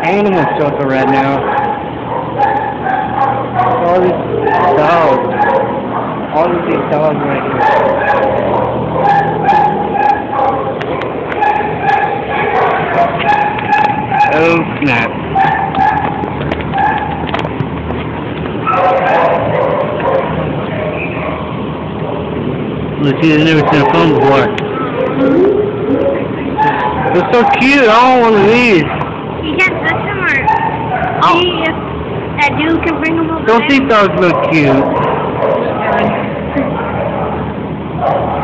animal shelter right now. All these dogs. All of these dogs right here. Oh snap. Let's see, I've never seen a phone before. They're so cute, I want one of these. You can't touch them or see if that dude can bring them over Don't there? these dogs look cute?